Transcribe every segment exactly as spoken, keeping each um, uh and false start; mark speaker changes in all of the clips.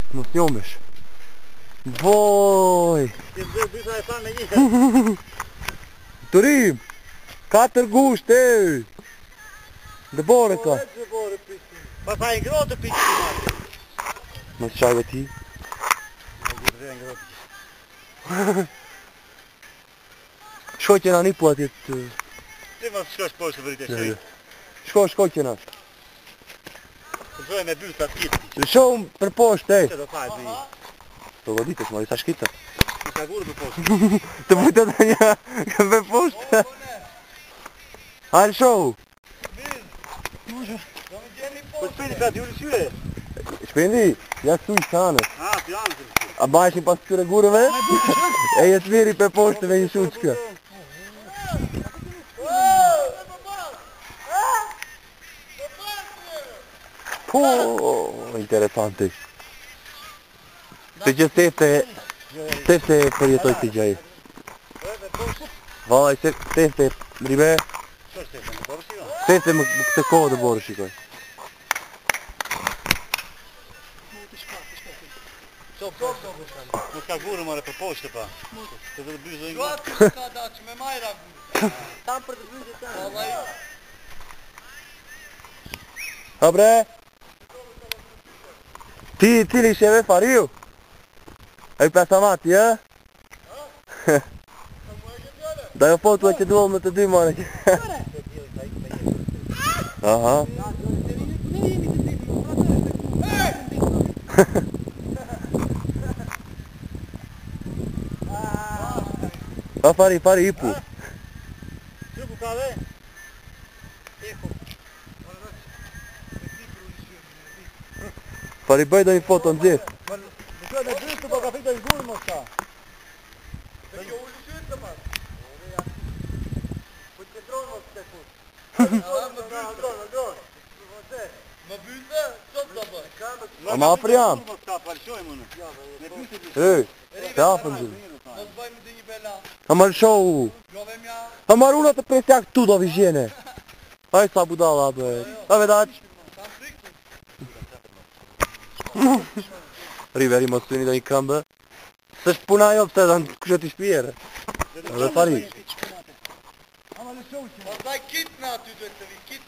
Speaker 1: Mos njomesh. Voj! Turim! Katër gusht, e! Dhe bore ka.
Speaker 2: Pa sa i ngrotë të piqë të marë.
Speaker 1: Mos qajve ti. Shko qena një po atjet...
Speaker 2: Ti mos shkosh poshtë të vërite shëj.
Speaker 1: Shko, shko qena.
Speaker 2: Shkoj me byrë të atë
Speaker 1: Shko për poshtë, e!
Speaker 2: Që do fajt me i.
Speaker 1: Të goditës, ma i sa shkita.
Speaker 2: Në ka gurë për poshtë.
Speaker 1: Të vëtë të një... Për poshtë. Hajnë show!
Speaker 2: Po shpini ka t'ju lëshyre?
Speaker 1: Shpendi, ja këtu i shanës.
Speaker 2: A, t'janë të lëshyre.
Speaker 1: A bajshin pas këtyre gurëve? E jetë miri për poshtë me një shuqka. Po, interesante. Se që stefte, stefte përjetoj të gjaj. Vaj, stefte, ribe,
Speaker 2: Qo është të në borë shiko?
Speaker 1: stefte më këtë kohë të borë shikoj.
Speaker 2: Qo për shko? Nuk ka gurë mëre për poshtë pa. Të dhe të byzë dhe
Speaker 3: Jo
Speaker 2: një
Speaker 3: aty nuk ka daqë, me majra gurë.
Speaker 2: Tam për të byzë të
Speaker 3: Po vaj,
Speaker 1: Ha bre? Ti, cili sheve fariu? E i pesamati, e? Da jo fotu e që duol me të dy mane. Aha. Pa fari, fari ipu.
Speaker 2: Që ku ka dhe?
Speaker 1: Fari bëj do një foto në gjithë.
Speaker 2: Në qoj me drysë të po ka fitë një gurë mos ka.
Speaker 3: dhe kjo u lëshyt të pas.
Speaker 2: Po të dronë mos të fut.
Speaker 3: A, më bytë. Më bytë, qëtë të bëj?
Speaker 1: A ma apër jam.
Speaker 2: Mos ka parëshoj më në. Me bytë të
Speaker 1: E, të apën gjithë.
Speaker 3: Mos bëjmë dhe një bela.
Speaker 1: Ha marrë shohu.
Speaker 3: Jo dhe mja,
Speaker 1: Ha marrë unë të presja këtu do vizhjene. Hajë sa budala, be. Ha vedaq.
Speaker 3: kam frikë.
Speaker 1: Riveri mos të një do një këmbë. Së është puna jo pëse dhe në kështë t'i shpjere. Dhe fari.
Speaker 3: Mos daj kitë në aty duhet të vi, kitë.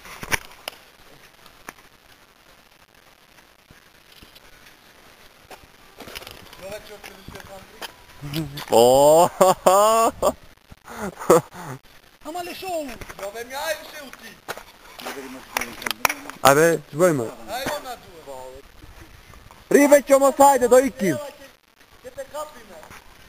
Speaker 3: Jo dhe që të lëshyt kam frikë.
Speaker 1: Oh,
Speaker 3: Ama lëshohu. Jo dhe mja e lëshe u ti.
Speaker 1: a be, që bëjmë?
Speaker 3: Ajo na duhet.
Speaker 1: Rive që mos hajde do ikim.
Speaker 3: Që të kapi me.